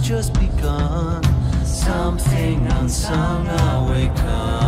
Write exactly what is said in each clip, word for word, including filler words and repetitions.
just begun. Something unsung awakens.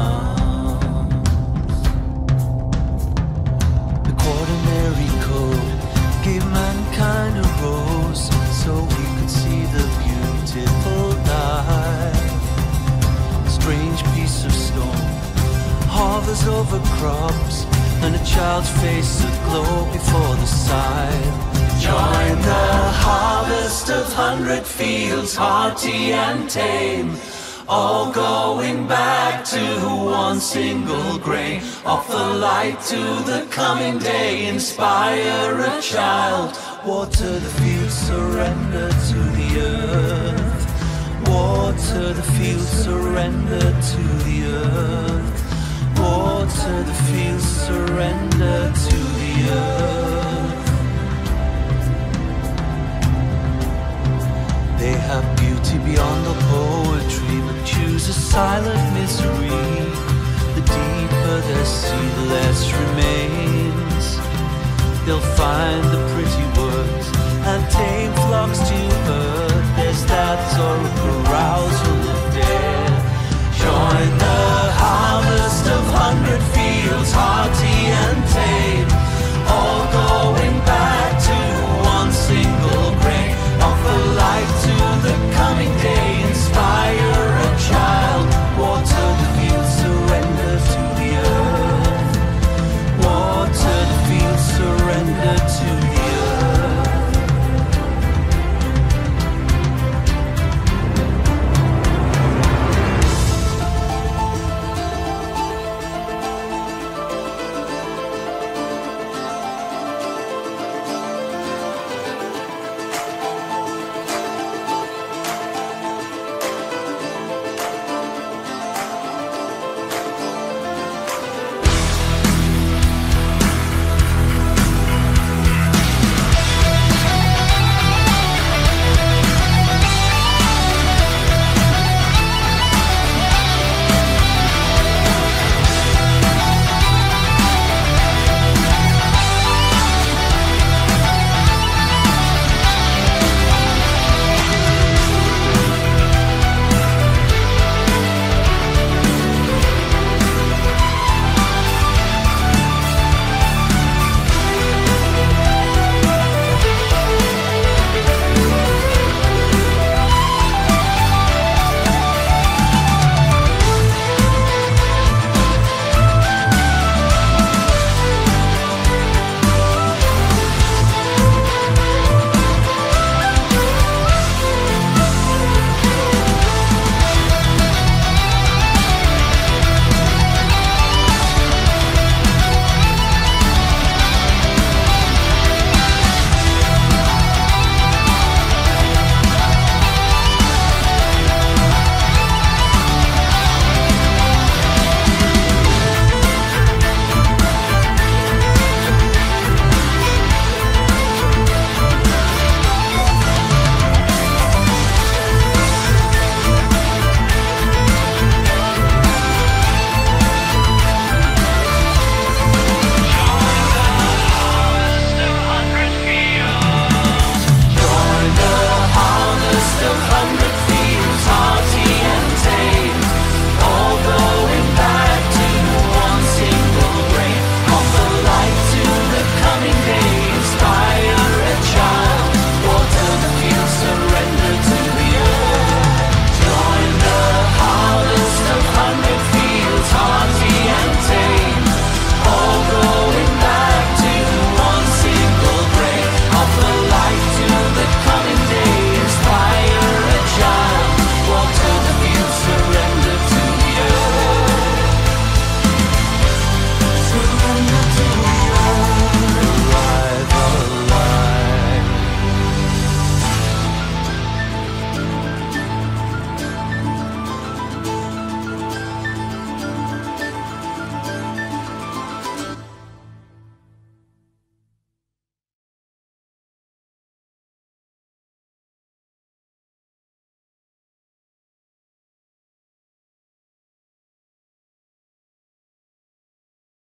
The quaternary code gave mankind a rose so we could see the beautiful light. A strange piece of stone hovers over crops, and a child's face aglow before the sight. Join the harvest of hundred fields, hearty and tame, all going back to one single grain. Offer light to the coming day, inspire a child. Water the fields, surrender to the earth. Water the fields, surrender to the earth. Water the fields, surrender to the earth. They have beauty beyond the poetry, but choose a silent misery. The deeper their sea, the less remains. They'll find the pretty words and tame flocks